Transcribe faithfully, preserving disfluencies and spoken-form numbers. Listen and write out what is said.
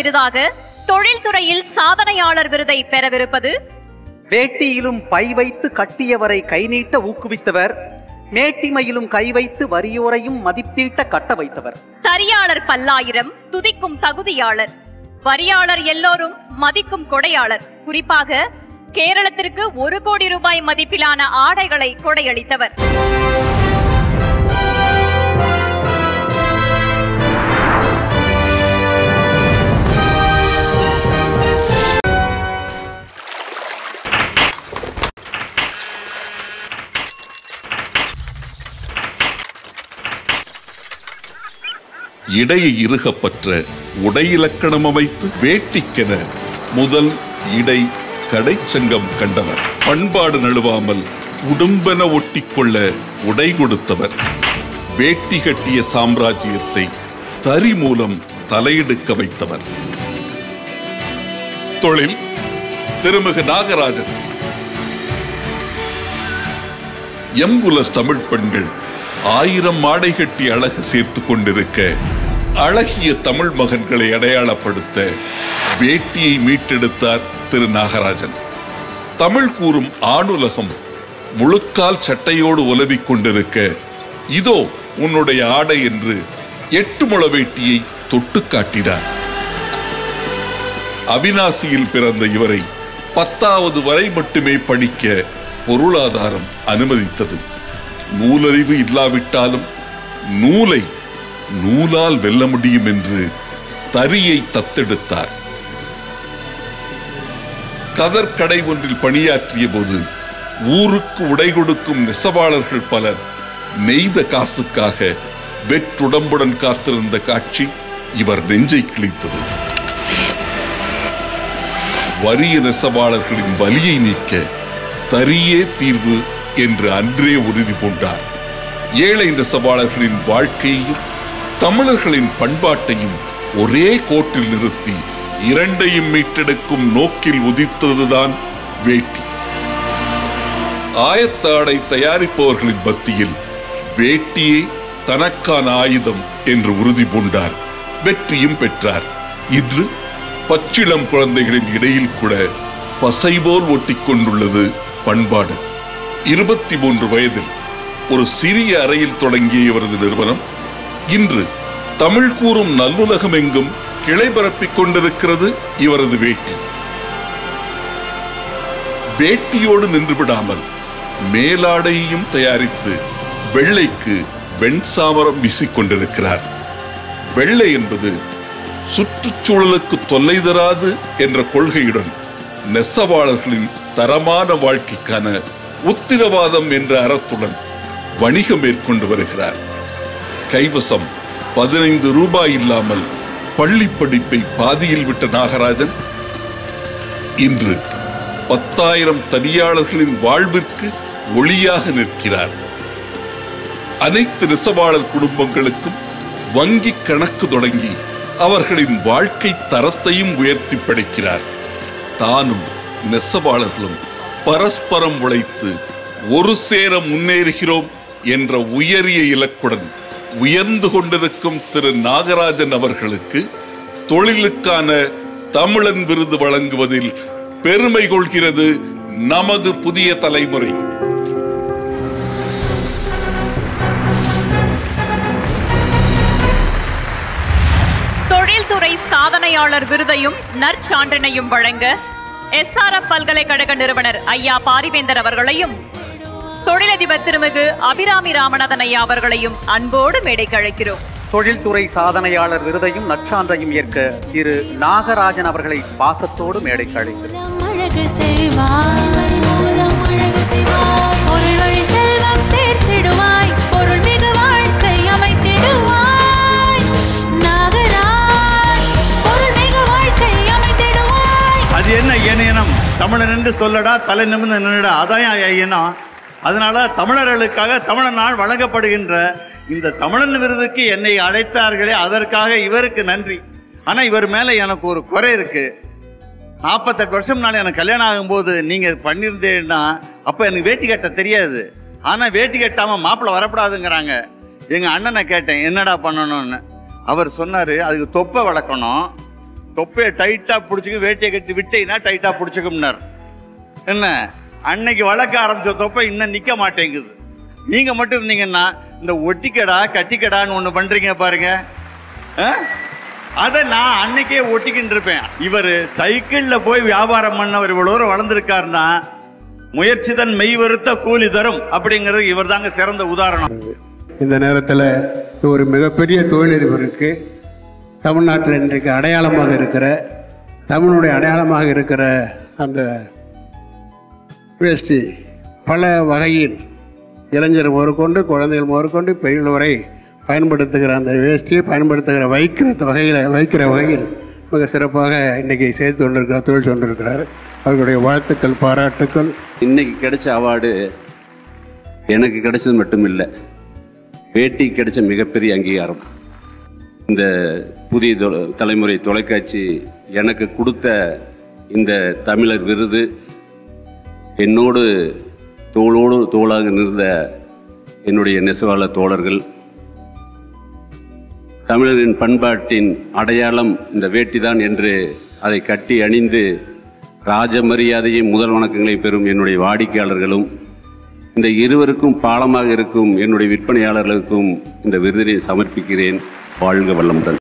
விருதாக தொழில்துறையில் சாதனையாளர் விருதை பெறவிருப்பது வேட்டியிலும் பை வைத்து கட்டியவரை கை நீட்ட ஊக்குவித்தவர், மேட்டிமையிலும் கை வைத்து வறியோரையும் மதிப்பீட்ட கட்ட வைத்தவர். தறியாளர் பல்லாயிரம் துதிக்கும் தகுதியாளர், வரியாளர் எல்லோரும் மதிக்கும் கொடையாளர். குறிப்பாக கேரளத்திற்கு ஒரு கோடி ரூபாய் மதிப்பிலான ஆடைகளை கொடையளித்தவர். இடையை இறுகப்பற்ற உடை இலக்கணம் அமைத்து வேட்டிக்கென முதல் இடை கடைச்சங்கம் கண்டவர். பண்பாடு நழுவாமல் உடும்பென ஒட்டிக்கொள்ள உடை கொடுத்தவர். வேட்டி கட்டிய சாம்ராஜ்யத்தை தறி மூலம் தலையெடுக்க வைத்தவர். தொழில் திருமிகு நாகராஜன். எங்குல தமிழ் பெண்கள் ஆயிரம் ஆடை கட்டி அழகு சேர்த்து கொண்டிருக்க, அழகிய தமிழ் மகன்களை அடையாளப்படுத்த வேட்டியை மீட்டெடுத்தார் திரு நாகராஜன். தமிழ் கூறும் ஆணுலகம் முழுக்கால் சட்டையோடு உலவிக் கொண்டிருக்க, இதோ உன்னுடைய ஆடை என்று எட்டு முழ வேட்டியை தொட்டு காட்டினார். அவிநாசியில் பிறந்த இவரை பத்தாவது வரை மட்டுமே படிக்க பொருளாதாரம் அனுமதித்தது. நூலறிவு இல்லாவிட்டாலும் நூலை நூலால் வெல்ல முடியும் என்று தறியை தத்தெடுத்தார். கதர்கடை ஒன்றில் பணியாற்றிய போது ஊருக்கு உடை கொடுக்கும் நெசவாளர்கள் பலர் நெய்த காசுக்காக வெற்றுடம்புடன் காத்திருந்த காட்சி இவர் நெஞ்சை கிழித்தது. வறிய நெசவாளர்களின் வலியை நீக்க தறியே தீர்வு என்று அன்றே உறுதி பூண்டார். ஏழை நெசவாளர்களின் வாழ்க்கையையும் தமிழர்களின் பண்பாட்டையும் ஒரே கோட்டில் நிறுத்தி இரண்டையும் மீட்டெடுக்கும் நோக்கில் உதித்ததுதான் வேட்டி. ஆயத்த ஆடை தயாரிப்பவர்களின் மத்தியில் வேட்டியே தனக்கான ஆயுதம் என்று உறுதி பூண்டார். வெற்றியும் பெற்றார். இன்று பச்சிளம் குழந்தைகளின் இடையில் கூட பசை போல் ஒட்டிக் கொண்டுள்ளது பண்பாடு. இருபத்தி மூன்று வயதில் ஒரு சிறிய அறையில் தொடங்கிய இவரது நிறுவனம் இன்று தமிழ் கூறும் நல்லுலகம் எங்கும் கிளை பரப்பிக் கொண்டிருக்கிறது. இவரது வேட்டி வேட்டியோடு நின்றுவிடாமல் மேலாடையையும் தயாரித்து வெள்ளைக்கு வெண்சாமரம் வீசிக்கொண்டிருக்கிறார். வெள்ளை என்பது சுற்றுச்சூழலுக்கு தொல்லை தராது என்ற கொள்கையுடன் நெசவாளர்களின் தரமான வாழ்க்கைக்கான உத்திரவாதம் என்ற அறத்துடன் வணிகம் மேற்கொண்டு வருகிறார். கைவசம் பதினைந்து ரூபாய் இல்லாமல் பள்ளி படிப்பை பாதியில் விட்ட நாகராஜன் இன்று பத்தாயிரம் தனியாளர்களின் வாழ்விற்கு ஒளியாக நிற்கிறார். அனைத்து நெசவாளர் குடும்பங்களுக்கும் வங்கி கணக்கு தொடங்கி அவர்களின் வாழ்க்கை தரத்தையும் உயர்த்தி படைக்கிறார். தானும் நெசவாளர்களும் பரஸ்பரம் உழைத்து ஒரு சேர முன்னேறுகிறோம் என்ற உயரிய இலக்குடன் உயர்ந்து கொண்டிருக்கும் திரு நாகராஜன் அவர்களுக்கு தொழிலுக்கான தமிழன் விருது வழங்குவதில் பெருமை கொள்கிறது நமது புதிய தலைமுறை. தொழில்துறை சாதனையாளர் விருதையும் நற்சான்றினையும் வழங்க எஸ் ஆர் எம் பல்கலைக்கழக நிறுவனர் ஐயா பாரிவேந்தர் அவர்களையும் தொழிலதிபர் திருமிகு அபிராமி ராமநாதன் ஐயா அவர்களையும் அன்போடு மேடைக்கு அழைக்கிறோம். தொழில்துறை சாதனையாளர் விருதையும் நற்சான்றையும் ஏற்க திரு நாகராஜன் அவர்களை பாசத்தோடு மேடைக்கு அழைக்கிறோம். அது என்ன இனம் தமிழன் என்று சொல்லடா, தலை நிமிர்ந்து நின்றடா, அதான் இனம். அதனால தமிழர்களுக்காக தமிழர் நாள் வழங்கப்படுகின்ற இந்த தமிழன் விருதுக்கு என்னை அழைத்தார்களே, அதற்காக இவருக்கு நன்றி. ஆனால் இவர் மேலே எனக்கு ஒரு குறை இருக்கு. நாற்பத்தெட்டு வருஷம் முன்னாடி எனக்கு கல்யாணம் ஆகும்போது நீங்கள் பண்ணியிருந்தேன்னா அப்போ எனக்கு வேட்டி கட்ட தெரியாது. ஆனால் வேட்டி கட்டாமல் மாப்பிள்ளை வரக்கூடாதுங்கிறாங்க. எங்கள் அண்ணனை கேட்டேன் என்னடா பண்ணணும்னு. அவர் சொன்னார், அதுக்கு தொப்பை வளர்க்கணும், தொப்பையை டைட்டா பிடிச்சிக்க, வேட்டியை கட்டி விட்டீங்கன்னா டைட்டா பிடிச்சிக்கும்னார். என்ன அன்னைக்கு வளர்க்க ஆரம்பிச்ச தொப்பை இன்னும் நிக்க மாட்டேங்குது. நீங்க மட்டும் இருந்தீங்கன்னா இந்த ஒட்டிக்கடா கட்டிக்கடான்னு ஒண்ணு பண்றீங்க பாருங்க, அதை நான் அன்னைக்கே ஒட்டிக்கிட்டு இருப்பேன். இவர் சைக்கிள்ல போய் வியாபாரம் பண்ணவர் இவ்வளவு தூரம் வளர்ந்துருக்காருன்னா முயற்சி தன் மெய் வருத்த கூலி தரும் அப்படிங்கிறது இவர் தாங்க சிறந்த உதாரணம். இந்த நேரத்தில் ஒரு மிகப்பெரிய தொழிலதிபருக்கு தமிழ்நாட்டில் இன்றைக்கு அடையாளமாக இருக்கிற, தமிழுடைய அடையாளமாக இருக்கிற அந்த வேஷ்டி பல வகையில் இளைஞர் முதற்கொண்டு குழந்தைகள் முதற்கொண்டு பெரியல் வரை பயன்படுத்துகிற அந்த வேஷ்டியை பயன்படுத்துகிற வைக்கிற வகையில் வைக்கிற வகையில் மிக சிறப்பாக இன்றைக்கி செய்து கொண்டிருக்கிறார், தொழில் கொண்டிருக்கிறார். அவர்களுடைய வாழ்த்துக்கள், பாராட்டுக்கள். இன்னைக்கு கிடைச்ச அவார்டு எனக்கு கிடைச்சது மட்டும் இல்லை, வேட்டி கிடைச்ச மிகப்பெரிய அங்கீகாரம். இந்த புதிய தலைமுறை தொலைக்காட்சி எனக்கு கொடுத்த இந்த தமிழர் விருது என்னோடு தோளோடு தோளாக நின்ற என்னுடைய நெசவாளர் தோழர்கள், தமிழரின் பண்பாட்டின் அடையாளம் இந்த வேட்டிதான் என்று அதை கட்டி அணிந்து ராஜ மரியாதையை முதல் வணக்கங்களை பெறும் என்னுடைய வாடிக்கையாளர்களும், இந்த இருவருக்கும் பாலமாக இருக்கும் என்னுடைய விற்பனையாளர்களுக்கும் இந்த விருதினை சமர்ப்பிக்கிறேன். வாழ்க வளமுடன்.